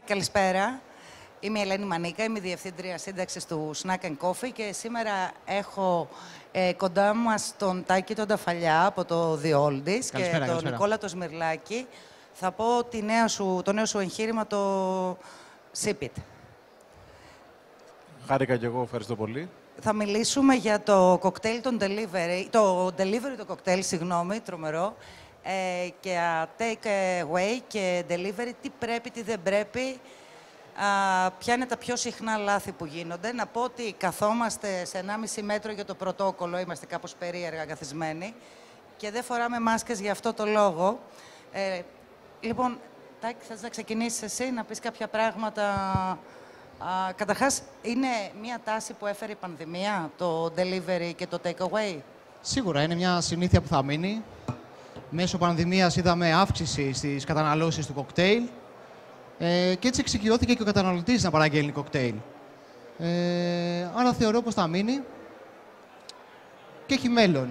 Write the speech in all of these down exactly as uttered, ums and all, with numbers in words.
Καλησπέρα. Είμαι η Ελένη Μανίκα, είμαι η Διευθύντρια Σύνταξης του Snack and Coffee και σήμερα έχω ε, κοντά μας τον Τάκη τον Ταφαλιά από το The Oldies και τον καλησπέρα. Νικόλα το Σμυρλάκη. Θα πω τη νέα σου, το νέο σου εγχείρημα, το Sip It. Χάρηκα και εγώ, ευχαριστώ πολύ. Θα μιλήσουμε για το κοκτέιλ των delivery, το delivery το κοκτέιλ, συγγνώμη, τρομερό, ε, και take away και delivery, τι πρέπει, τι δεν πρέπει, α, ποια είναι τα πιο συχνά λάθη που γίνονται. Να πω ότι καθόμαστε σε ενάμιση μέτρο για το πρωτόκολλο, είμαστε κάπως περίεργα καθισμένοι και δεν φοράμε μάσκες για αυτό το λόγο. Ε, λοιπόν, Τάκη, θες να ξεκινήσεις εσύ, να πεις κάποια πράγματα? Uh, καταρχάς, είναι μια τάση που έφερε η πανδημία, το delivery και το takeaway? Σίγουρα είναι μια συνήθεια που θα μείνει. Μέσω πανδημίας είδαμε αύξηση στις καταναλώσεις του κοκτέιλ ε, και έτσι εξοικειώθηκε και ο καταναλωτής να παραγγέλνει κοκτέιλ. Ε, άρα θεωρώ πως θα μείνει και έχει μέλλον.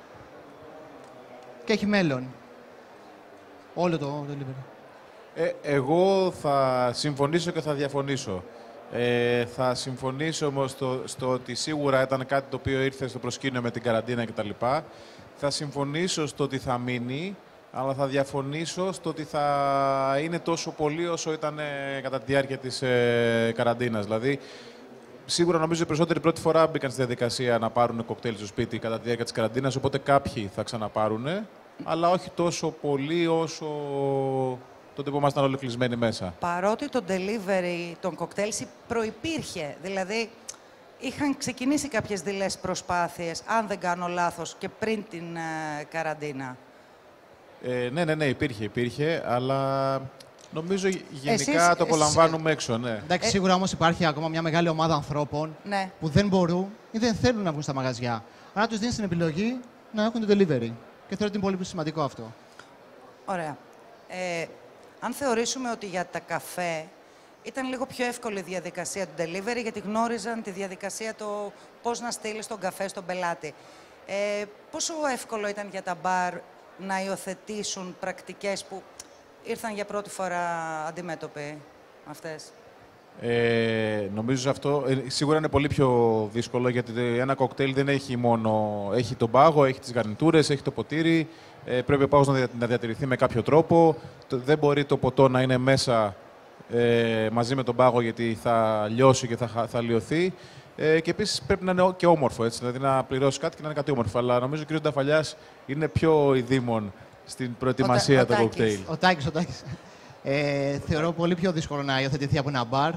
Και έχει μέλλον. Όλο το delivery. Ε, εγώ θα συμφωνήσω και θα διαφωνήσω. Ε, θα συμφωνήσω όμως στο, στο ότι σίγουρα ήταν κάτι το οποίο ήρθε στο προσκήνιο με την καραντίνα κτλ. Θα συμφωνήσω στο ότι θα μείνει, αλλά θα διαφωνήσω στο ότι θα είναι τόσο πολύ όσο ήταν ε, κατά τη διάρκεια της ε, καραντίνας. Δηλαδή, σίγουρα νομίζω οι περισσότεροι πρώτη φορά μπήκαν στη διαδικασία να πάρουν κοκτέιλ στο σπίτι κατά τη διάρκεια της καραντίνας, οπότε κάποιοι θα ξαναπάρουν, αλλά όχι τόσο πολύ όσο τότε που ήμασταν όλοι κλεισμένοι μέσα. Παρότι το delivery των κοκτέιλ προϋπήρχε, δηλαδή είχαν ξεκινήσει κάποιες δειλές προσπάθειες, αν δεν κάνω λάθος, και πριν την ε, καραντίνα. Ε, ναι, ναι, ναι, υπήρχε, υπήρχε, αλλά νομίζω γενικά Εσείς, το απολαμβάνουμε έξω, ναι. Εντάξει, Ε, σίγουρα όμως υπάρχει ακόμα μια μεγάλη ομάδα ανθρώπων Ναι. που δεν μπορούν ή δεν θέλουν να βγουν στα μαγαζιά. Άρα τους δίνεις την επιλογή να έχουν το delivery. Και θεωρώ ότι είναι πολύ σημαντικό αυτό. Ωραία. Ε, αν θεωρήσουμε ότι για τα καφέ ήταν λίγο πιο εύκολη η διαδικασία του delivery, γιατί γνώριζαν τη διαδικασία το πώς να στείλεις τον καφέ στον πελάτη. Ε, πόσο εύκολο ήταν για τα μπαρ να υιοθετήσουν πρακτικές που ήρθαν για πρώτη φορά αντιμέτωποι αυτές? Ε, νομίζω σε αυτό ε, σίγουρα είναι πολύ πιο δύσκολο, γιατί ένα κοκτέιλ δεν έχει μόνο... Έχει τον πάγο, έχει τις γαρνιτούρες, έχει το ποτήρι, ε, πρέπει ο πάγος να, δια, να διατηρηθεί με κάποιο τρόπο. Το, δεν μπορεί το ποτό να είναι μέσα ε, μαζί με τον πάγο, γιατί θα λιώσει και θα, θα λιωθεί. Ε, και επίσης πρέπει να είναι και όμορφο, έτσι, δηλαδή να πληρώσει κάτι και να είναι κάτι όμορφο. Αλλά νομίζω ο κ. Ταφαλιάς είναι πιο ειδήμων στην προετοιμασία Ο, του κοκτέιλ. Ο Τάκης, ο Τάκης. Ε, θεωρώ πολύ πιο δύσκολο να υιοθετηθεί από ένα μπαρ,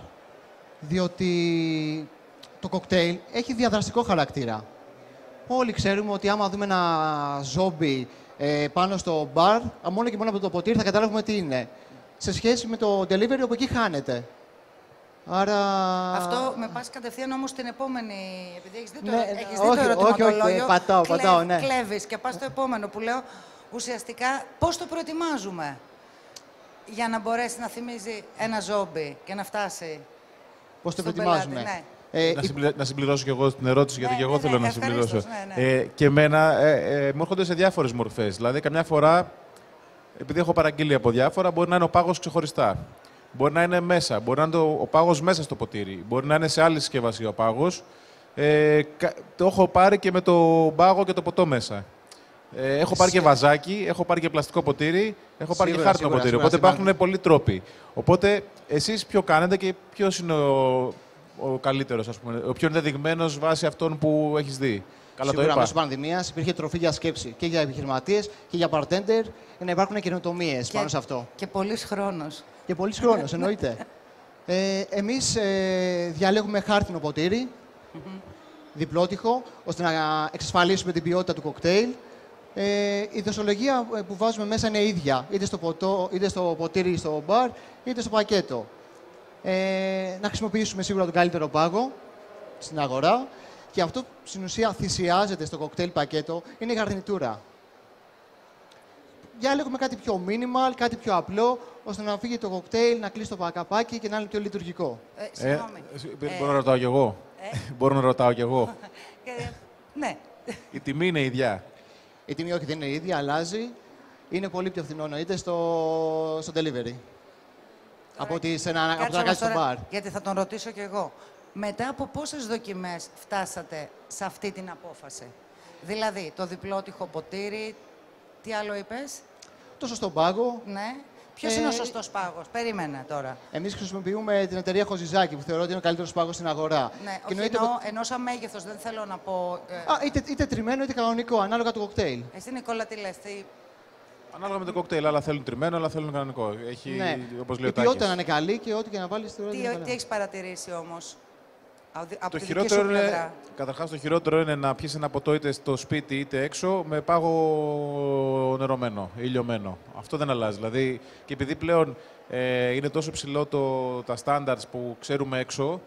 διότι το κοκτέιλ έχει διαδραστικό χαρακτήρα. Όλοι ξέρουμε ότι άμα δούμε ένα ζόμπι ε, πάνω στο μπαρ, μόνο και μόνο από το ποτήρι θα καταλάβουμε τι είναι. Σε σχέση με το delivery, όπου εκεί χάνεται. Άρα... Αυτό με πας κατευθείαν όμως στην επόμενη, επειδή έχεις δει το, Ναι, έχεις δει όχι, το ερωτηματολόγιο, όχι, όχι, πατάω, κλε- πατάω, ναι. κλέβεις και πας στο επόμενο που λέω ουσιαστικά πώς το προετοιμάζουμε για να μπορέσει να θυμίζει ένα ζόμπι και να φτάσει Πώς το στον προετοιμάζουμε. πελάτη, ναι. Ε, Να, συμπλη... να συμπληρώσω και εγώ την ερώτηση, γιατί Ναι, και εγώ ναι, θέλω ναι, να συμπληρώσω. ευχαρίστως, ναι, ναι. Ε, και εμένα ε, ε, μου έρχονται σε διάφορες μορφές. Δηλαδή, καμιά φορά, επειδή έχω παραγγείλει από διάφορα, μπορεί να είναι ο πάγος ξεχωριστά. Μπορεί να είναι μέσα, μπορεί να είναι το, ο πάγος μέσα στο ποτήρι. Μπορεί να είναι σε άλλη συσκευασία ο πάγος. Ε, κα, το έχω πάρει και με το πάγο και το ποτό μέσα. Ε, έχω πάρει και βαζάκι, έχω πάρει και πλαστικό ποτήρι, έχω πάρει και Σίγουρα, χάρτινο σίγουρα, ποτήρι. σίγουρα, Οπότε σίγουρα. υπάρχουν πολλοί τρόποι. Οπότε εσείς ποιο κάνετε και ποιος είναι ο, ο καλύτερος, ας πούμε, ο πιο ενδεδειγμένος βάσει αυτών που έχεις δει? Καλά το Σίγουρα είπα. μέσω πανδημίας υπήρχε τροφή για σκέψη και για επιχειρηματίες και για bartender, για να υπάρχουν καινοτομίες πάνω σε αυτό. Και πολύς χρόνος. Και πολύς χρόνος, εννοείται. Ε, εμείς ε, διαλέγουμε χάρτινο ποτήρι, διπλότυχο, ώστε να εξασφαλίσουμε την ποιότητα του κοκτέιλ. Ε, η δοσολογία που βάζουμε μέσα είναι ίδια, είτε στο, ποτό, είτε στο ποτήρι στο μπαρ, είτε στο πακέτο. Ε, να χρησιμοποιήσουμε σίγουρα τον καλύτερο πάγο στην αγορά. Και αυτό στην ουσία θυσιάζεται στο κοκτέιλ πακέτο, είναι η γαρνιτούρα. Διάλεγουμε κάτι πιο minimal, κάτι πιο απλό, ώστε να φύγει το κοκτέιλ, να κλείσει το πακαπάκι και να είναι πιο λειτουργικό. Ε, Ε, συγγνώμη. ε, μπορώ να ρωτάω κι εγώ. Ε. Μπορώ να ρωτάω κι εγώ. Ε, ναι. Η τιμή είναι ίδια. Η τιμή όχι, δεν είναι η ίδια, αλλάζει. Είναι πολύ πιο φθηνό, εννοείται, στο, στο delivery. Από ότι σε ένα, από Κάτσε το να όμως κάνεις στο τώρα, μπαρ. γιατί θα τον ρωτήσω κι εγώ. Μετά από πόσες δοκιμές φτάσατε σε αυτή την απόφαση? Δηλαδή, το διπλότυχο ποτήρι, τι άλλο είπες? Το σωστό πάγο. Ναι. Ποιος Ε, είναι ο σωστός πάγος? Περίμενε τώρα. Εμείς χρησιμοποιούμε την εταιρεία Χοζιζάκη, που θεωρώ ότι είναι ο καλύτερος πάγος στην αγορά. Ναι, Και όχι, εννοείται εννοώ, ότι- εννοώ σαν μέγεθος, δεν θέλω να πω... Ε, Α, είτε, είτε τριμμένο είτε κανονικό, ανάλογα του κοκτέιλ. εσύ, Νικόλα, τι λες, τι... Ανάλογα με το κοκτέιλ, άλλα θέλουν τριμμένο, άλλα θέλουν κανονικό. Έχει, Ναι. όπως λέει Η ο ποιότητα να Τάκης. είναι καλή και ό,τι και να βάλεις θεωρώ ότι είναι Τι, καλά. τι έχεις παρατηρήσει όμως, από, από Το τη δική σου χειρότερο είναι, πλευρά? καταρχάς το χειρότερο είναι να πιεις ένα ποτό είτε στο σπίτι είτε έξω με πάγο νερωμένο, ηλιωμένο. Αυτό δεν αλλάζει. Δηλαδή, και επειδή πλέον ε, είναι τόσο ψηλό το, τα standards που ξέρουμε έξω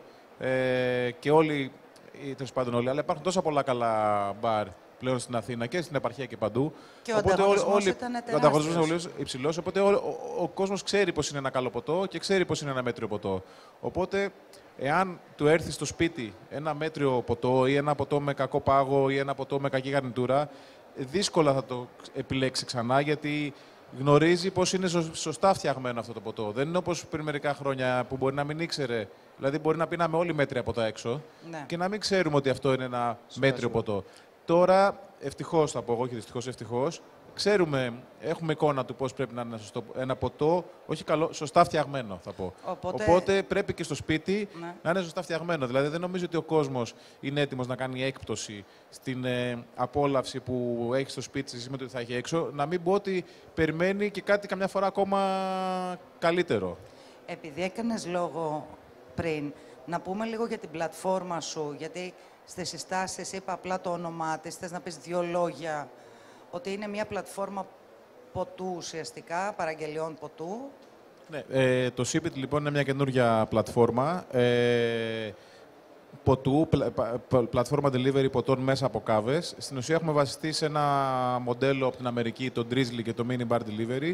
ε, και όλοι, ή τέλος πάντων όλοι, αλλά υπάρχουν τόσα πολλά καλά μπαρ πλέον στην Αθήνα και στην επαρχία και παντού. Και ο ανταγωνισμός ήταν ο ανταγωνισμός είναι τεράστιος. πολύ υψηλός, οπότε ο, ο, ο κόσμος ξέρει πώς είναι ένα καλό ποτό και ξέρει πώς είναι ένα μέτριο ποτό. Οπότε, εάν του έρθει στο σπίτι ένα μέτριο ποτό ή ένα ποτό με κακό πάγο ή ένα ποτό με κακή γαρνιτούρα, δύσκολα θα το επιλέξει ξανά, γιατί γνωρίζει πώς είναι σω- σωστά φτιαγμένο αυτό το ποτό. Δεν είναι όπως πριν μερικά χρόνια που μπορεί να μην ήξερε. Δηλαδή, μπορεί να πίναμε όλοι μέτρια ποτά έξω Ναι. και να μην ξέρουμε ότι αυτό είναι ένα μέτριο ποτό. Τώρα, ευτυχώς θα πω εγώ, όχι δυστυχώς, ευτυχώς, ξέρουμε, έχουμε εικόνα του πώς πρέπει να είναι ένα, σωστό, ένα ποτό, όχι καλό, σωστά φτιαγμένο θα πω. Οπότε- Οπότε πρέπει και στο σπίτι Ναι. να είναι σωστά φτιαγμένο. Δηλαδή δεν νομίζω ότι ο κόσμος είναι έτοιμος να κάνει έκπτωση στην ε, απόλαυση που έχει στο σπίτι σε με το ότι θα έχει έξω. Να μην πω ότι περιμένει και κάτι καμιά φορά ακόμα καλύτερο. Επειδή έκανες λόγο πριν, να πούμε λίγο για την πλατφόρμα σου, γιατί στις συστάσεις είπα απλά το όνομά της, θες να πεις δύο λόγια, ότι είναι μια πλατφόρμα ποτού ουσιαστικά, παραγγελιών ποτού. Ναι, ε, το Sipit λοιπόν είναι μια καινούργια πλατφόρμα ε, ποτού, πλα, πα- πα- πλατφόρμα delivery ποτών μέσα από κάβες. Στην ουσία έχουμε βασιστεί σε ένα μοντέλο από την Αμερική, το Drizzly και το Mini Bar Delivery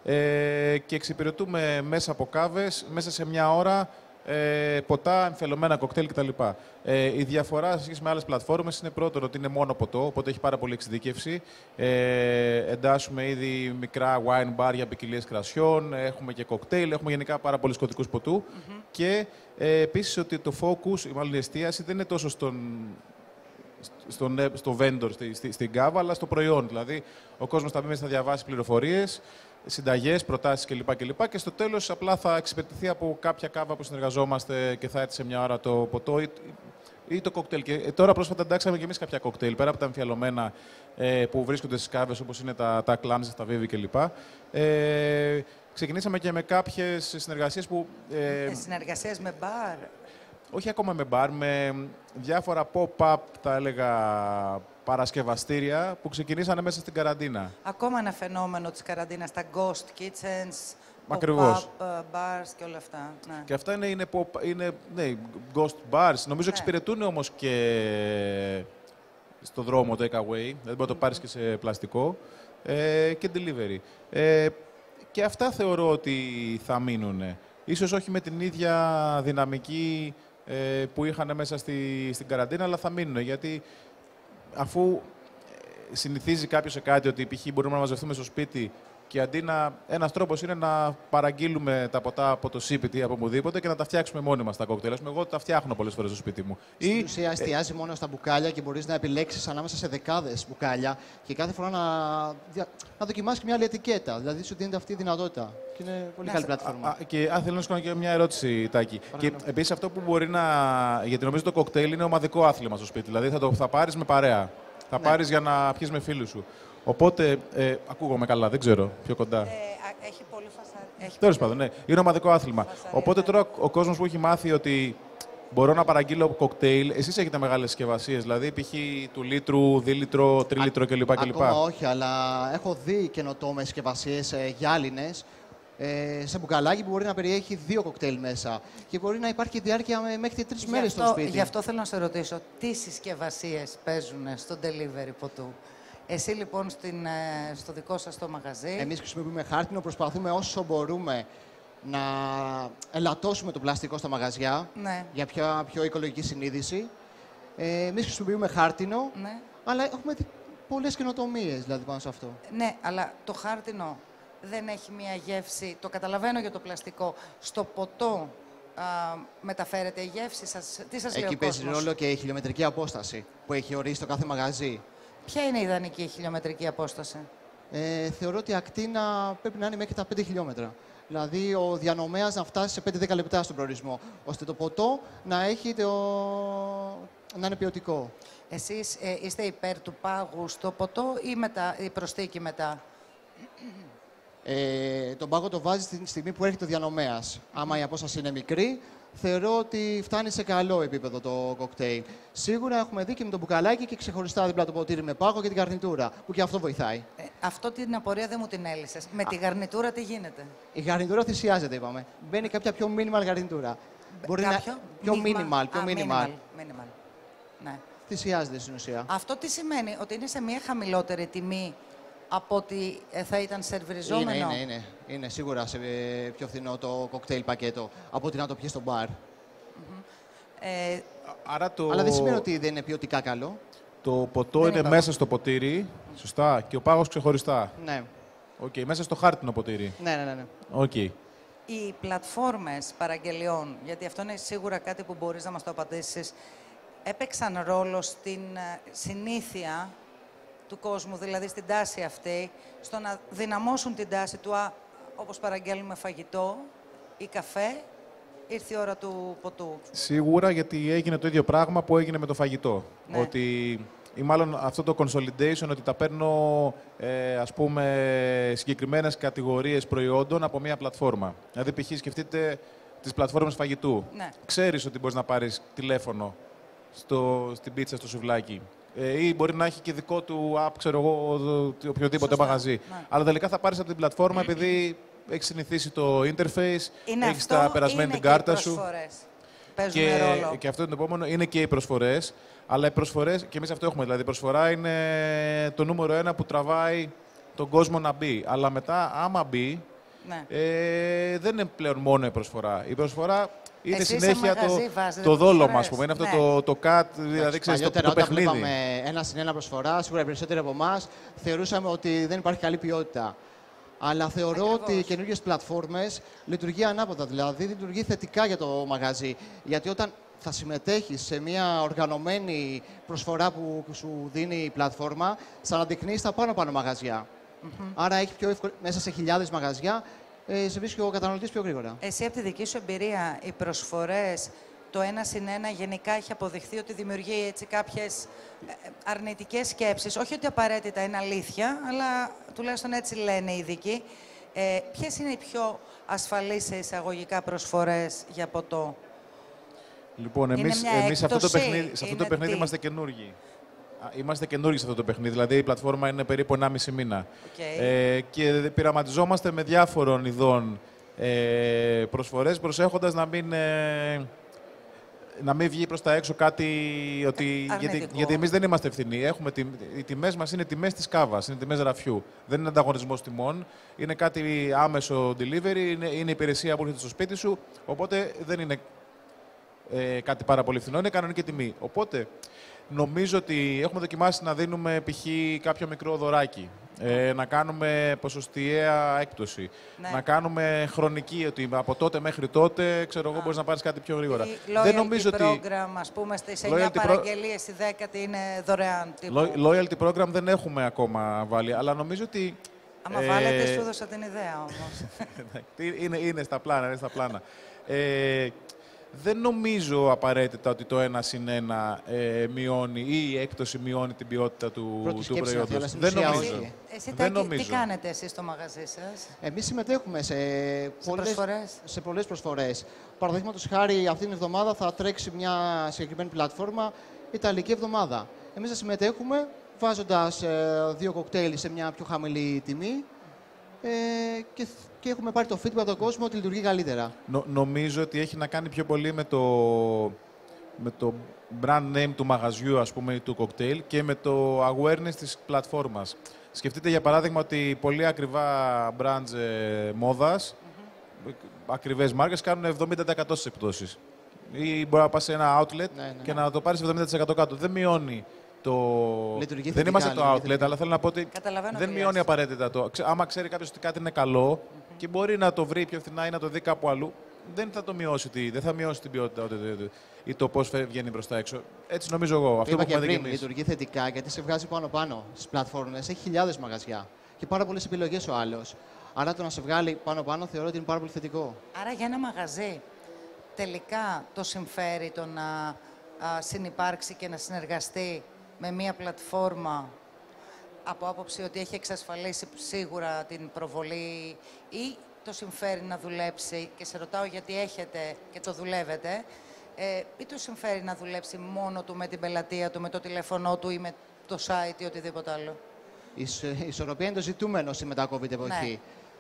ε, και εξυπηρετούμε μέσα από κάβες, μέσα σε μια ώρα, ε, ποτά, εμφελωμένα κοκτέιλ κτλ. Ε, η διαφορά σε σχέση με άλλες πλατφόρμες είναι πρώτον ότι είναι μόνο ποτό, οπότε έχει πάρα πολύ εξειδικεύση. Ε, εντάσσουμε ήδη μικρά wine bar για ποικιλίες κρασιών, έχουμε και κοκτέιλ, έχουμε γενικά πάρα πολλούς κωδικούς ποτού. Mm-hmm. Και ε, επίσης ότι το focus, ή μάλλον η εστίαση, δεν είναι τόσο στον, στον, στο vendor, στη, στη, στην κάβα, αλλά στο προϊόν. Δηλαδή, ο κόσμος θα μπει μέσα, θα διαβάσει πληροφορίες, συνταγές, προτάσεις κλπ. κλπ. Και στο τέλος απλά θα εξυπηρετηθεί από κάποια κάβα που συνεργαζόμαστε και θα έρθει σε μια ώρα το ποτό ή, ή το κοκτέιλ. Και ε, τώρα πρόσφατα εντάξαμε και εμείς κάποια κοκτέιλ, πέρα από τα εμφιαλωμένα ε, που βρίσκονται στις κάβες, όπως είναι τα, τα clams, τα vivi κλπ. Ε, ξεκινήσαμε και με κάποιες συνεργασίες που... Ε, Ε, συνεργασίες με μπαρ. όχι ακόμα με μπαρ, με διάφορα pop-up, τα έλεγα, παρασκευαστήρια που ξεκινήσανε μέσα στην καραντίνα. Ακόμα ένα φαινόμενο της καραντίνας, τα ghost kitchens, Ακριβώς. pop-up ε, bars και όλα αυτά. Ναι. Και αυτά είναι, είναι, pop, είναι ναι, ghost bars. Νομίζω Ναι. εξυπηρετούν όμως και στο δρόμο το take away. Δεν μπορεί να το πάρεις και σε πλαστικό. Ε, και delivery. Ε, και αυτά θεωρώ ότι θα μείνουν. Ίσως όχι με την ίδια δυναμική ε, που είχαν μέσα στη, στην καραντίνα, αλλά θα μείνουν. Γιατί αφού ε, συνηθίζει κάποιος σε κάτι ότι π.χ. μπορούμε να μαζευτούμε στο σπίτι και αντί να. Ένας τρόπος είναι να παραγγείλουμε τα ποτά από το Sipit ή από οπουδήποτε και να τα φτιάξουμε μόνοι μας τα κόκτελ. Ας πούμε, εγώ τα φτιάχνω πολλές φορές στο σπίτι μου. Στην ουσία εστιάζει μόνο στα μπουκάλια και μπορείς να επιλέξεις ανάμεσα σε δεκάδες μπουκάλια και κάθε φορά να, δια- να δοκιμάσεις και μια άλλη ετικέτα. Δηλαδή σου δίνεται αυτή η δυνατότητα. Και είναι πολύ Ναι, καλή σε- πλατφόρμα. Α, και α, θέλω να σου κάνω και μια ερώτηση, Τάκη. Και επίσης αυτό που μπορεί να. Γιατί νομίζω το κοκτέιλ είναι ομαδικό άθλημα στο σπίτι. Δηλαδή θα το θα πάρεις με παρέα. Θα Ναι. πάρεις για να πιεις με φίλους σου. Οπότε. Ε, ακούγομαι καλά, δεν ξέρω. Πιο κοντά. Ε, α, έχει πολύ φασαρία. Έχει Τέλος πολύ- πάντων, ναι. Είναι ομαδικό άθλημα. Φασαρία, Οπότε ναι. τώρα ο κόσμος που έχει μάθει ότι μπορώ να παραγγείλω κοκτέιλ, εσείς έχετε μεγάλες συσκευασίες. Δηλαδή, π.χ. του λίτρου, δίλιτρο, τρίλιτρο κλπ. κλπ. Ακόμα όχι, αλλά έχω δει καινοτόμες συσκευασίες ε, γυάλινες ε, σε μπουκαλάκι που μπορεί να περιέχει δύο κοκτέιλ μέσα. Και μπορεί να υπάρχει διάρκεια με- μέχρι τρεις Γι' μέρες στο αυτό- σπίτι. Γι' αυτό θέλω να σε ρωτήσω, τι συσκευασίες παίζουν στο delivery ποτού. Εσύ λοιπόν στην, ε, στο δικό σας το μαγαζί. Εμείς χρησιμοποιούμε χάρτινο, προσπαθούμε όσο μπορούμε να ελαττώσουμε το πλαστικό στα μαγαζιά Ναι. για πιο, πιο οικολογική συνείδηση. Ε, εμείς χρησιμοποιούμε χάρτινο, Ναι. αλλά έχουμε δει πολλές καινοτομίες δηλαδή πάνω σε αυτό. Ναι, αλλά το χάρτινο δεν έχει μία γεύση, το καταλαβαίνω για το πλαστικό, στο ποτό α, μεταφέρεται η γεύση σας, τι σας λέει ο Εκεί παίζει κόσμος? ρόλο και η χιλιομετρική απόσταση που έχει ορίσει το κάθε μαγαζί. Ποια είναι η ιδανική χιλιομετρική απόσταση? Ε, θεωρώ ότι η ακτίνα πρέπει να είναι μέχρι τα πέντε χιλιόμετρα. Δηλαδή ο διανομέας να φτάσει σε πέντε με δέκα λεπτά στον προορισμό, ώστε το ποτό να, έχει το... να είναι ποιοτικό. Εσείς ε, είστε υπέρ του πάγου στο ποτό ή μετά, η προσθήκη μετά? Ε, τον πάγο το βάζει τη στιγμή που έρχεται ο διανομέας. Άμα η απόσταση είναι μικρή, θεωρώ ότι φτάνει σε καλό επίπεδο το κοκτέιλ. Σίγουρα έχουμε δει και με το μπουκαλάκι και ξεχωριστά δίπλα το ποτήρι με πάγο και την γαρνιτούρα, που και αυτό βοηθάει. Ε, αυτό την απορία δεν μου την έλυσες. Με τη γαρνιτούρα τι γίνεται? Η γαρνιτούρα θυσιάζεται, είπαμε. Μπαίνει κάποια πιο minimal γαρνιτούρα. Μπορεί Κάποιο? να... Πιο minimal, πιο Α, minimal. minimal, minimal. Ναι. Θυσιάζεται στην ουσία. Αυτό τι σημαίνει? Ότι είναι σε μια χαμηλότερη τιμή από ότι ε, θα ήταν σερβιριζόμενο? Είναι, είναι, είναι. Είναι σίγουρα σε, ε, πιο φθηνό το κοκτέιλ πακέτο από ότι να το πιει στο μπαρ. Ε, Άρα το... Αλλά δεν σημαίνει ότι δεν είναι ποιοτικά καλό. Το ποτό Δεν είναι είπα. μέσα στο ποτήρι, σωστά, και ο πάγος ξεχωριστά. Ναι, Οκ, μέσα στο χάρτινο ποτήρι. ναι, ναι. ναι, ναι. Οκ. οι πλατφόρμες παραγγελιών, γιατί αυτό είναι σίγουρα κάτι που μπορείς να μας το απαντήσεις, έπαιξαν ρόλο στην ε, συνήθεια του κόσμου, δηλαδή στην τάση αυτή, στο να δυναμώσουν την τάση του, α, όπως παραγγέλνουμε φαγητό ή καφέ, ήρθε η ώρα του ποτού. Σίγουρα, γιατί έγινε το ίδιο πράγμα που έγινε με το φαγητό. Ναι. Ότι, ή μάλλον αυτό το consolidation, ότι τα παίρνω, ε, ας πούμε, συγκεκριμένες κατηγορίες προϊόντων από μία πλατφόρμα. Δηλαδή, π.χ. σκεφτείτε τις πλατφόρμες φαγητού. Ναι. Ξέρεις ότι μπορείς να πάρεις τηλέφωνο στο, στην πίτσα, στο σουβλάκι. Ε, ή μπορεί να έχει και δικό του app, ξέρω εγώ, το- οποιοδήποτε Σωστά, μαγαζί. ναι. Αλλά τελικά θα πάρεις από την πλατφόρμα επειδή έχεις συνηθίσει το interface, Είναι έχεις αυτό, τα περασμένη είναι την και κάρτα οι σου. προσφορές. Παίζουν Και, ρόλο. και αυτό είναι το επόμενο, είναι και οι προσφορές. Αλλά οι προσφορές, και εμείς αυτό έχουμε, δηλαδή η προσφορά είναι το νούμερο ένα που τραβάει τον κόσμο να μπει. Αλλά μετά, άμα μπει, Ναι. ε, δεν είναι πλέον μόνο η προσφορά. Η προσφορά είναι Εσείς σε συνέχεια μαγαζί το, βάζετε το δόλωμα, προσφορές. ας πούμε. Είναι αυτό Ναι. το, το cut, δηλαδή Εντάξει, ξέρεις, το, παλιότερα, το όταν παιχνίδι. βλέπαμε ένα συν ένα προσφορά, σίγουρα οι περισσότεροι από εμά θεωρούσαμε ότι δεν υπάρχει καλή ποιότητα. Αλλά θεωρώ Ακριβώς. ότι οι καινούργιε πλατφόρμες λειτουργεί ανάποδα. Δηλαδή λειτουργεί θετικά για το μαγαζί. Γιατί όταν θα συμμετέχεις σε μια οργανωμένη προσφορά που σου δίνει η πλατφόρμα, θα αναδεικνύεις τα πάνω-πάνω μαγαζιά. Άρα έχει πιο εύκολο, μέσα σε χιλιάδες μαγαζιά, ε, σε βρίσκει ο καταναλωτής πιο γρήγορα. Εσύ από τη δική σου εμπειρία, οι προσφορές, το ένα συν ένα γενικά έχει αποδειχθεί ότι δημιουργεί έτσι κάποιες ε, αρνητικές σκέψεις. Όχι ότι απαραίτητα είναι αλήθεια, αλλά τουλάχιστον έτσι λένε οι ειδικοί. Ε, ποιες είναι οι πιο ασφαλείς σε εισαγωγικά προσφορές για ποτό? Λοιπόν, Είναι εμείς, μια εμείς σε αυτό το έκπτωση, παιχνίδι, σε αυτό το είναι παιχνίδι τι? είμαστε καινούργοι. Α, Είμαστε καινούργοι σε αυτό το παιχνίδι, δηλαδή η πλατφόρμα είναι περίπου ενάμιση μήνα. Οκ. Ε, και πειραματιζόμαστε με διάφορων ειδών ε, προσφορές, προσέχοντας να μην, ε, να μην βγει προς τα έξω κάτι, ότι, γιατί, αρνητικό. γιατί εμείς δεν είμαστε ευθυνοί. Έχουμε, τη- οι τιμές μας είναι τιμές της κάβας, είναι τιμές ραφιού. Δεν είναι ανταγωνισμός τιμών, είναι κάτι άμεσο delivery, είναι, είναι υπηρεσία που έρχεται στο σπίτι σου, οπότε δεν είναι ε, κάτι πάρα πολύ φθηνό, είναι κανονική τιμή. Οπότε, νομίζω ότι έχουμε δοκιμάσει να δίνουμε π.χ. κάποιο μικρό δωράκι, ε, να κάνουμε ποσοστιαία έκπτωση, Ναι. να κάνουμε χρονική, ότι από τότε μέχρι τότε, ξέρω εγώ, μπορείς να πάρεις κάτι πιο γρήγορα. Ή Δεν loyalty νομίζω ότι program, ας πούμε, στις εννιά Loyalty pro- παραγγελίες, η δέκατη είναι δωρεάν. Τύπου. lo- loyalty program δεν έχουμε ακόμα βάλει, αλλά νομίζω ότι... Άμα ε, βάλετε, σου έδωσα την ιδέα όμως. είναι, είναι στα πλάνα, είναι στα πλάνα. Ε, δεν νομίζω απαραίτητα ότι το ένα συν ένα ε, μειώνει ή η έκπτωση μειώνει την ποιότητα του, Πρώτη του σκέψη είναι αυτή, προϊόντος. αλλά στην Δεν ουσία νομίζω. όχι. Εσύ, Δεν Τάκη, νομίζω. τι κάνετε εσείς στο μαγαζί σας? Εμείς συμμετέχουμε σε, πολλές, προσφορές? σε πολλές προσφορές. Παραδείγματος χάρη, αυτήν την εβδομάδα θα τρέξει μια συγκεκριμένη πλατφόρμα, Ιταλική εβδομάδα. Εμείς θα συμμετέχουμε βάζοντας ε, δύο κοκτέιλ σε μια πιο χαμηλή τιμή ε, και, και έχουμε πάρει το feedback από τον κόσμο ότι λειτουργεί καλύτερα. Νο- νομίζω ότι έχει να κάνει πιο πολύ με το, με το brand name του μαγαζιού, ας πούμε, ή του κοκτέιλ και με το awareness της πλατφόρμας. Σκεφτείτε, για παράδειγμα, ότι πολύ ακριβά brands ε, μόδας, ακριβές μάρκες, κάνουν εβδομήντα τοις εκατό στις εκπτώσεις. Ή μπορεί να πας σε ένα outlet Ναι, ναι. και να το πάρεις εβδομήντα τοις εκατό κάτω. Δεν μειώνει το... Λειτουργεί δεν θετικά, είμαστε το λειτουργεί outlet, θετικά. αλλά θέλω να πω ότι Καταλαβαίνω δεν τι μειώνει λες. απαραίτητα το. Ξε- Άμα ξέρει κάποιο ότι κάτι είναι καλό mm-hmm. και μπορεί να το βρει πιο φθηνά ή να το δει κάπου αλλού, δεν θα το μειώσει, τη- δεν θα μειώσει την ποιότητα ούτε- ή το πώ βγαίνει μπροστά έξω. Έτσι νομίζω εγώ. Το Αυτό είπα που και έχουμε δει πριν, και εμείς. λειτουργεί θετικά γιατί σε βγάζει πάνω-πάνω στις πλατφόρμες. Έχει χιλιάδες μαγαζιά και πάρα πολλές επιλογές ο άλλος. Άρα το να σε βγάλει πάνω-πάνω θεωρώ ότι είναι πάρα πολύ θετικό. Άρα για ένα μαγαζί τελικά το συμφέρει το να α, συνυπάρξει και να συνεργαστεί με μία πλατφόρμα από άποψη ότι έχει εξασφαλίσει σίγουρα την προβολή ή το συμφέρει να δουλέψει, και σε ρωτάω γιατί έχετε και το δουλεύετε, ε, ή το συμφέρει να δουλέψει μόνο του με την πελατεία του, με το τηλέφωνό του ή με το site ή οτιδήποτε άλλο. Η ισο- η ισορροπία είναι το ζητούμενο στη μετά-COVID εποχή.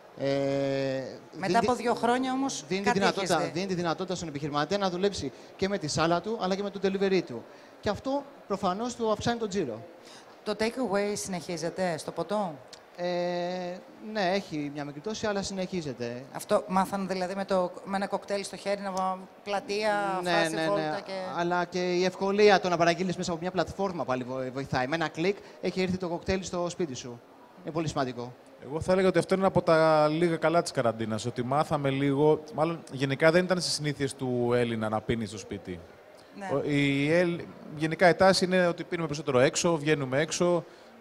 Ε, Μετά δίνει- από δύο χρόνια όμως δίνει, τη κάτι έχεις δυνατότητα, δει. δίνει τη δυνατότητα στον επιχειρηματία να δουλέψει και με τη σάλα του αλλά και με το delivery του. Και αυτό προφανώς του αυξάνει τον τζίρο. Το take-away συνεχίζεται στο ποτό. Ε, ναι, έχει μια μικρή πτώση, αλλά συνεχίζεται. Αυτό μάθαν δηλαδή με, το, με ένα κοκτέιλ στο χέρι, να βα- πλατεία, ναι, φάση, ναι, ναι. βόλτα και... Αλλά και η ευκολία το να παραγγείλεις μέσα από μια πλατφόρμα πάλι βο- βοηθάει. Με ένα κλικ έχει έρθει το κοκτέιλ στο σπίτι σου. Είναι πολύ σημαντικό. Εγώ θα έλεγα ότι αυτό είναι από τα λίγα καλά της καραντίνας. Ότι μάθαμε λίγο. Μάλλον γενικά δεν ήταν στις συνήθειες του Έλληνα να πίνει στο σπίτι. Ναι. Ο- Η, Ελ- γενικά η τάση είναι ότι πίνουμε περισσότερο έξω, βγαίνουμε έξω.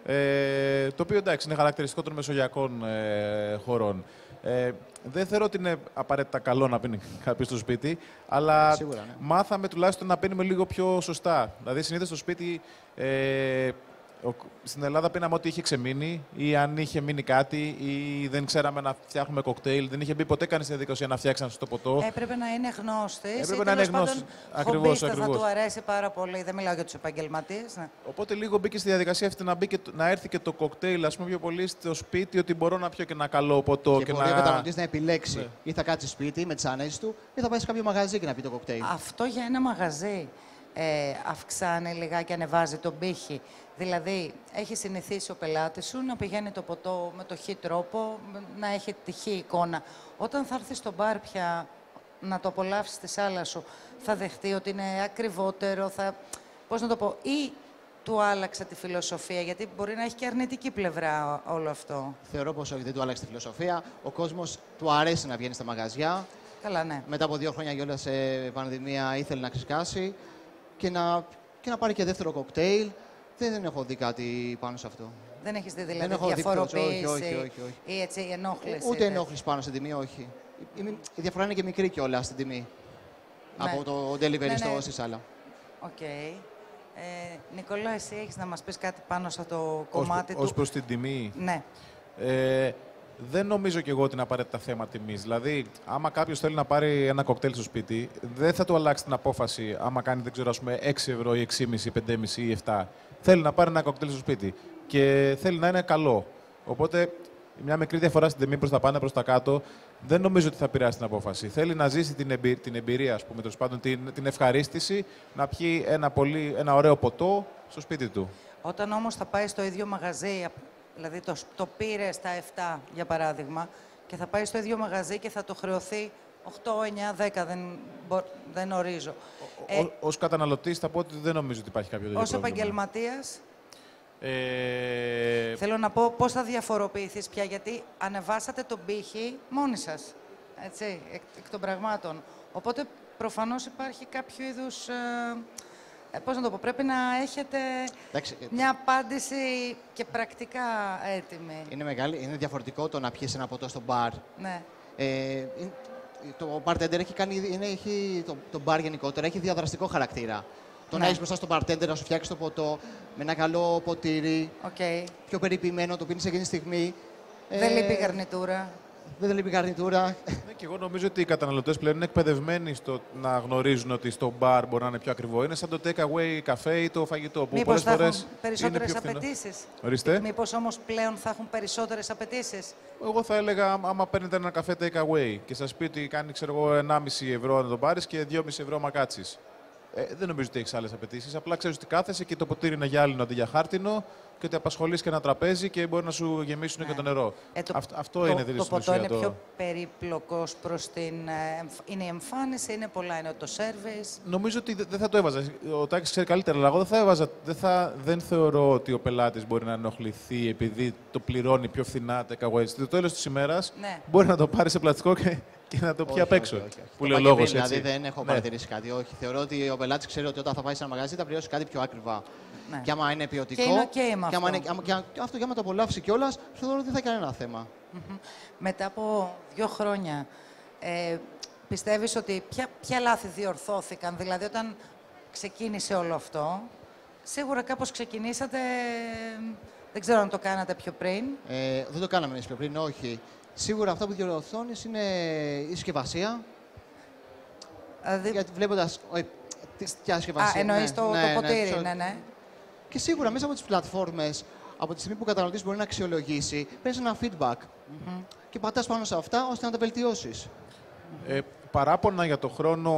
Ε, το οποίο εντάξει είναι χαρακτηριστικό των μεσογειακών ε, χωρών. Ε, δεν θεωρώ ότι είναι απαραίτητα καλό να πίνει κάποιο στο σπίτι, αλλά Σίγουρα, ναι. μάθαμε τουλάχιστον να πίνουμε λίγο πιο σωστά. Δηλαδή, συνήθως στο σπίτι. Ε, ο- στην Ελλάδα πίναμε ό,τι είχε ξεμείνει ή αν είχε μείνει κάτι ή δεν ξέραμε να φτιάχνουμε κοκτέιλ. Δεν είχε μπει ποτέ κανείς στη διαδικασία να φτιάξει ένα σωστό ποτό. Έπρεπε να είναι γνώστης. Έπρεπε ή να είναι τέλος πάντων γνώστης. Ακριβώς, χομπίστα, ακριβώς. θα του αρέσει πάρα πολύ. Δεν μιλάω για τους επαγγελματίες. Ναι. Οπότε λίγο μπήκε στη διαδικασία αυτή να, μπει και, το- να έρθει και το κοκτέιλ, ας πούμε, πιο πολύ στο σπίτι, ότι μπορώ να πιω και ένα καλό ποτό. Και, Και, μπορεί ο να... καταναλωτής να επιλέξει. Ναι. Ή θα κάτσει σπίτι με τις ανέσεις του, ή θα πάει σε κάποιο μαγαζί και να πει το κοκτέιλ. Αυτό για ένα μαγαζί ε, αυξάνει λιγάκι, ανεβάζει τον πύχη. Δηλαδή, έχει συνηθίσει ο πελάτης σου να πηγαίνει το ποτό με το χ τρόπο, με- να έχει τη χ εικόνα. Όταν θα έρθει στο μπαρ πια να το απολαύσει τη σάλα σου, θα δεχτεί ότι είναι ακριβότερο, θα... Πώς να το πω, ή του άλλαξε τη φιλοσοφία, γιατί μπορεί να έχει και αρνητική πλευρά όλο αυτό. Θεωρώ πως όχι, δεν του άλλαξε τη φιλοσοφία. Ο κόσμος του αρέσει να βγαίνει στα μαγαζιά. Καλά, ναι. Μετά από δύο χρόνια κιόλας σε πανδημία ήθελε να ξεσκάσει και να, και να πάρει και δεύτερο κοκτέιλ. Δεν, δεν έχω δει κάτι πάνω σε αυτό. Δεν έχεις δει δηλαδή έχω δει διαφοροποίηση όχι, όχι, όχι, όχι. ή έτσι ενόχληση. Ούτε ενόχληση πάνω στην τιμή, όχι. Η, η, η διαφορά είναι και μικρή κιόλας στην τιμή. Ναι. Από το delivery Ναι, στο ναι. στη σάλα. Οκ. Ε, Νικόλα, εσύ έχεις να μας πεις κάτι πάνω σε το Ως, κομμάτι ως του. προς την τιμή. Ναι. Ε, δεν νομίζω κι εγώ ότι είναι απαραίτητα θέμα τιμής. Δηλαδή, άμα κάποιο θέλει να πάρει ένα κοκτέιλ στο σπίτι, δεν θα του αλλάξει την απόφαση άμα κάνει, δεν ξέρω, ας πούμε, έξι ευρώ ή έξι κόμμα πέντε, πέντε κόμμα πέντε ή επτά. Θέλει να πάρει ένα κοκτέιλ στο σπίτι και θέλει να είναι καλό. Οπότε, μια μικρή διαφορά στην τιμή προς τα πάνω, προς τα κάτω, δεν νομίζω ότι θα επηρεάσει την απόφαση. Θέλει να ζήσει την, εμπει... την εμπειρία, ας πούμε, τέλος πάντων, την... την ευχαρίστηση, να πιει ένα, πολύ... ένα ωραίο ποτό στο σπίτι του. Όταν όμως θα πάει στο ίδιο μαγαζί, δηλαδή το, το πήρε στα επτά για παράδειγμα, και θα πάει στο ίδιο μαγαζί και θα το χρεωθεί οκτώ, εννιά, δέκα, δεν, μπο- δεν ορίζω. Ε, Ω, ως καταναλωτής θα πω ότι δεν νομίζω ότι υπάρχει κάποιο τέτοιο ως πρόβλημα. επαγγελματίας, Ε, θέλω να πω πώς θα διαφοροποιηθείς πια, γιατί ανεβάσατε τον πύχη μόνοι σας, έτσι, εκ, εκ των πραγμάτων. Οπότε προφανώς υπάρχει κάποιο είδους, ε, ε, πώς να το πω, πρέπει να έχετε Εντάξει, ε, μια απάντηση και πρακτικά έτοιμη. είναι, μεγάλη, είναι διαφορετικό το να πιεις ένα ποτό στο μπαρ. Ναι. Ε, είναι- το bartender έχει κάνει, είναι, έχει, το, το bar γενικότερα έχει διαδραστικό χαρακτήρα. Το Ναι. να έχει μπροστά στον bartender να σου φτιάξει το ποτό με ένα καλό ποτήρι, Οκ. πιο περιποιημένο, το πίνεις εκείνη τη στιγμή. Δεν Ε, λείπει η γαρνιτούρα. Δεν λείπει γαρνιτούρα. ναι, και εγώ νομίζω ότι οι καταναλωτές πλέον είναι εκπαιδευμένοι στο να γνωρίζουν ότι στο μπαρ μπορεί να είναι πιο ακριβό. Είναι σαν το take away καφέ ή το φαγητό που Μήπως πολλές θα φορές έχουν είναι περισσότερες πιο φθηνό. απαιτήσεις. Ορίστε. Μήπως όμως πλέον θα έχουν περισσότερες απαιτήσεις. Εγώ θα έλεγα, άμα- άμα παίρνετε ένα καφέ take away και σας πει ότι κάνει, ξέρω εγώ, ενάμιση ευρώ να το πάρεις και δυόμισι ευρώ άμα κάτσεις. Ε, δεν νομίζω ότι έχει άλλες απαιτήσεις. Απλά ξέρεις ότι κάθεσαι και το ποτήρι είναι γυάλινο αντί για χάρτινο και ότι απασχολείς και ένα τραπέζι και μπορεί να σου γεμίσουν Ναι. και το νερό. Ε, το, Αυτό, αυτό το, είναι δηλαδή το στην ποτό ουσία είναι το... πιο περίπλοκος προς την... ε, εμφ- είναι η εμφάνιση, είναι πολλά, είναι το σέρβις. Νομίζω ότι δεν θα το έβαζα. Ο Τάκης ξέρει καλύτερα, αλλά εγώ δεν θα έβαζα. Δεν, θα, δεν θεωρώ ότι ο πελάτης μπορεί να ενοχληθεί επειδή το πληρώνει πιο φθηνά takeaway. Στο τέλος της ημέρας Ναι. μπορεί να το πάρει σε πλαστικό και, και να το πιει απ' έξω. Που λέει ο λόγος, έτσι. Δηλαδή δεν έχω Ναι. παρατηρήσει κάτι. Όχι. Θεωρώ ότι ο πελάτης ξέρει ότι όταν θα πάει σε ένα μαγαζί θα πληρώσει κάτι πιο ακριβά. Ναι. Και άμα είναι ποιοτικό. Και είναι οκ με και άμα αυτό. είναι, άμα, και άμα- και αυτό και άμα το απολαύσει κιόλα, θεωρώ ότι δεν θα έχει κανένα θέμα. Μμμ. Μετά από δύο χρόνια, ε, πιστεύεις ότι ποια, ποια λάθη διορθώθηκαν, δηλαδή όταν ξεκίνησε όλο αυτό, σίγουρα κάπως ξεκινήσατε, δεν ξέρω αν το κάνατε πιο πριν. Ε, δεν το κάναμε εμείς πιο πριν, όχι. Σίγουρα αυτά που διορθώνεις είναι η συσκευασία. Δηλαδή, Γιατί βλέποντας. ε, τι- Ποια α, συσκευασία. εννοείς ναι, το, ναι, το ναι, ποτήρι, ξέρω- ναι, ναι. Και σίγουρα μέσα από τις πλατφόρμες, από τη στιγμή που ο καταναλωτής μπορεί να αξιολογήσει, παίρνεις ένα feedback. Και πατάς πάνω σε αυτά ώστε να τα βελτιώσεις. Ε, παράπονα για το χρόνο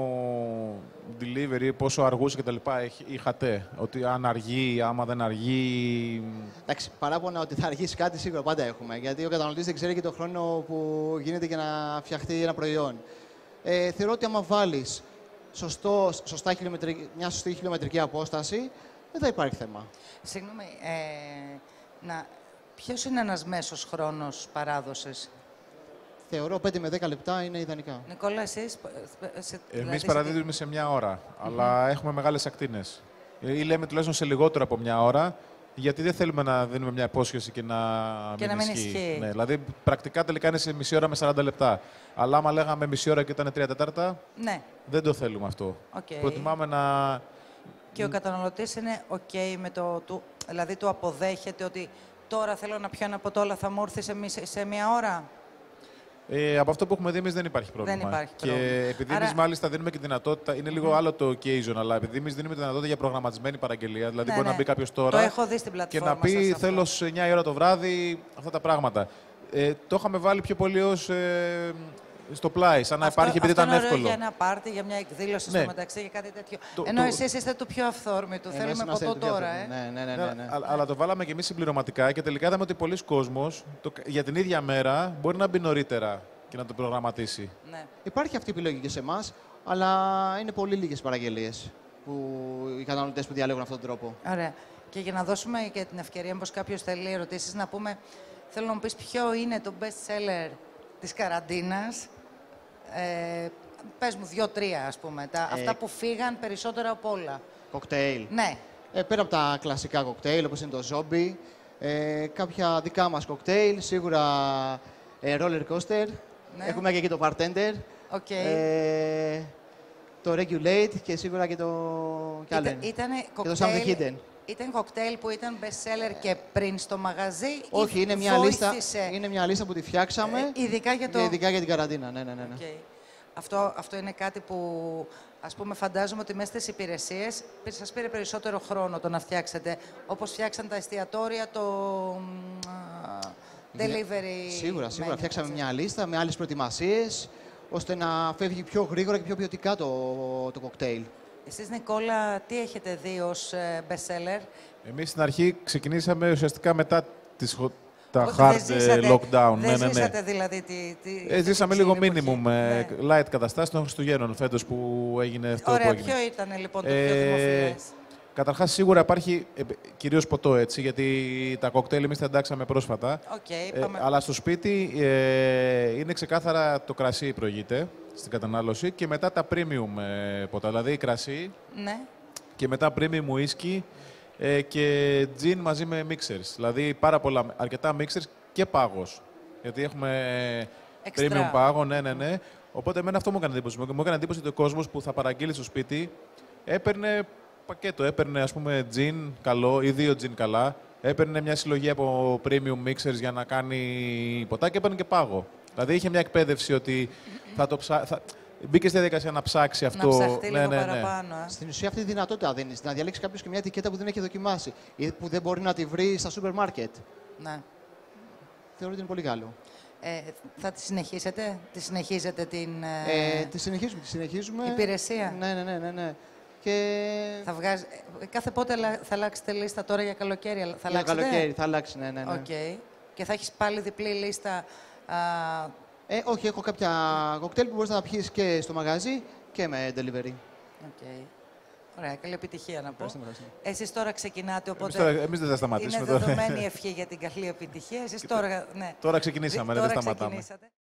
delivery, πόσο αργούσε κτλ. Είχατε. Ότι αν αργεί, άμα δεν αργεί. Εντάξει, παράπονα ότι θα αργήσει κάτι σίγουρα πάντα έχουμε. Γιατί ο καταναλωτής δεν ξέρει και τον χρόνο που γίνεται για να φτιαχτεί ένα προϊόν. Ε, θεωρώ ότι άμα βάλεις σωστό, σωστά χιλιομετρική, μια σωστή χιλιομετρική απόσταση, δεν θα υπάρχει θέμα. Συγγνώμη, ε, να, ποιος είναι ένας μέσος χρόνος παράδοσης? Θεωρώ πέντε με δέκα λεπτά είναι ιδανικά. Νικόλα, εσείς... ε, ε, σε- δηλαδή Εμείς σε- παραδίδουμε σε μια ώρα, αλλά έχουμε μεγάλες ακτίνες. Ή λέμε τουλάχιστον σε λιγότερο από μια ώρα, γιατί δεν θέλουμε να δίνουμε μια υπόσχεση και να, Και να μην ισχύει. Ναι, δηλαδή, πρακτικά τελικά είναι σε μισή ώρα με σαράντα λεπτά. Αλλά άμα λέγαμε μισή ώρα και ήταν τρία τέταρτα, Ναι, δεν το θέλουμε αυτό. οκ. Προτιμάμε να. Και ο καταναλωτής είναι οκ με το... Του, δηλαδή, του αποδέχεται ότι τώρα θέλω να πιω ένα ποτό, αλλά θα μου έρθει σε, μισή- σε μία ώρα. Ε, από αυτό που έχουμε δει εμείς δεν υπάρχει πρόβλημα. υπάρχει και πρόβλημα. επειδή Άρα- εμείς μάλιστα δίνουμε και τη δυνατότητα, είναι λίγο άλλο το occasion, αλλά επειδή εμείς δίνουμε τη δυνατότητα για προγραμματισμένη παραγγελία, δηλαδή Ναι, μπορεί ναι. να μπει κάποιο Το τώρα έχω δει στην και πλατφόρμα να πει σας αυτό. θέλω σε εννιά η ώρα το βράδυ αυτά τα πράγματα. Ε, το είχαμε βάλει πιο πολύ ως, ε, στο πλάι, σαν να Αυτό- υπάρχει επειδή αυτό ήταν είναι ωραίο εύκολο. για ένα πάρτι, για μια εκδήλωση Ναι. στο μεταξύ, για κάτι τέτοιο. Το- Ενώ το- εσείς είστε του πιο αυθόρμητου. Εμείς Θέλουμε είμαστε ποτό το πιο τώρα, αυθόρμητο. ε. Ναι, ναι, ναι, ναι, ναι. Α- αλλά το βάλαμε και εμείς συμπληρωματικά και τελικά είδαμε ότι πολλοί κόσμος το, για την ίδια μέρα μπορεί να μπει νωρίτερα και να το προγραμματίσει. Ναι. Υπάρχει αυτή η επιλογή και σε εμά, αλλά είναι πολύ λίγες παραγγελίες που οι καταναλωτές που διαλέγουν αυτόν τον τρόπο. Ωραία. Και για να δώσουμε και την ευκαιρία, μήπως κάποιος θέλει ερωτήσεις, να πούμε, θέλω να μου πεις ποιο είναι το best seller της καραντίνας. Ε, πες μου δύο-τρία, ας πούμε, τα, Ε, αυτά που φύγαν περισσότερα από όλα. Κοκτέιλ. Ναι. Ε, πέρα από τα κλασικά κοκτέιλ, όπως είναι το Zombie, ε, κάποια δικά μας κοκτέιλ, σίγουρα ε, roller coaster. Ναι. Έχουμε και εκεί το bartender. Οκ. Ε, το regulate και σίγουρα και το κι άλλα. Ήταν, ήτανε Και το something κοκτέιλ, hidden. ήταν κοκτέιλ που ήταν best seller και πριν στο μαγαζί Όχι, ή είναι μια, λίστα, βοήθησε, είναι μια λίστα που τη φτιάξαμε ε, ειδικά για το... και ειδικά για την καραντίνα. Ναι, ναι, ναι, ναι. Οκ. Αυτό, αυτό είναι κάτι που, ας πούμε, φαντάζομαι ότι μέσα στις υπηρεσίες σας πήρε περισσότερο χρόνο το να φτιάξετε, όπως φτιάξαν τα εστιατόρια, το μ, α, delivery. Σίγουρα, σίγουρα. menu, Φτιάξαμε έτσι. μια λίστα με άλλες προετοιμασίες, ώστε να φεύγει πιο γρήγορα και πιο ποιοτικά το, το κοκτέιλ. Εσείς, Νικόλα, τι έχετε δει ως ε, best seller? Εμείς στην αρχή ξεκινήσαμε ουσιαστικά μετά τις, χο- τα Όχι, hard δεν ε, ζήσατε- lockdown. Δεν ναι, ναι, ναι. ζήσατε δηλαδή τη... τη Ε, ζήσαμε την λίγο εποχή. minimum ε, Ναι. light καταστάσεις των Χριστουγέννων φέτος που έγινε αυτό που Ωραία, έγινε. ποιο ήταν λοιπόν το πιο Ε, δημοφιλές? Καταρχάς, σίγουρα υπάρχει ε, κυρίως ποτό, έτσι, γιατί τα κοκτέιλ εμείς τα εντάξαμε πρόσφατα. Οκ, Ε, πάμε. αλλά στο σπίτι ε, είναι ξεκάθαρα το κρασί προηγείται στην κατανάλωση και μετά τα premium ε, ποτά, δηλαδή κρασί Ναι. και μετά premium whisky ε, και gin μαζί με mixers. Δηλαδή πάρα πολλά, αρκετά mixers και πάγος. Γιατί έχουμε Εξτρά. premium πάγο, ναι, ναι, ναι. Οπότε εμένα αυτό μου έκανε εντύπωση. Μου έκανε εντύπωση ότι ο κόσμος που θα παραγγείλει στο σπίτι έπαιρνε πακέτο. Έπαιρνε, ας πούμε, gin καλό ή δύο gin καλά. Έπαιρνε μια συλλογή από premium mixers για να κάνει ποτά και έπαιρνε και πάγο. Δηλαδή είχε μια εκπαίδευση ότι θα το ψά... θα... μπήκε στη διαδικασία να ψάξει αυτό. Να ψαχτεί ναι, λίγο ναι, ναι. παραπάνω. ε. Στην ουσία αυτή τη δυνατότητα δίνει. Να διαλέξει κάποιο και μια ετικέτα που δεν έχει δοκιμάσει ή που δεν μπορεί να τη βρει στα σούπερ μάρκετ. Ναι. Θεωρώ ότι είναι πολύ καλό. Ε, θα τη συνεχίσετε, τη συνεχίζετε την ε, Ε, τη συνεχίζουμε. Τη συνεχίζουμε. υπηρεσία. Ναι, ναι, ναι, ναι, ναι. Και Θα βγάζει... ε, Κάθε πότε αλλα- θα αλλάξετε λίστα τώρα για καλοκαίρι, αλλά θα για αλλάξετε. καλοκαίρι θα αλλάξει, ναι, ναι. ναι. Οκ. Και θα έχεις πάλι διπλή λίστα. Α, Ε, όχι, έχω κάποια κοκτέιλ που μπορείς να τα πιείς και στο μαγαζί και με delivery. οκ. Ωραία, καλή επιτυχία να πω. Ευχαριστώ, ευχαριστώ. Εσείς τώρα ξεκινάτε, Εμείς, οπότε τώρα, εμείς δεν θα σταματήσουμε είναι τώρα. δεδομένη ευχή για την καλή επιτυχία. Εσείς τώρα, ναι. Τώρα ξεκινήσαμε, Δι- ναι, δεν τώρα σταματάμε. ξεκινήσατε.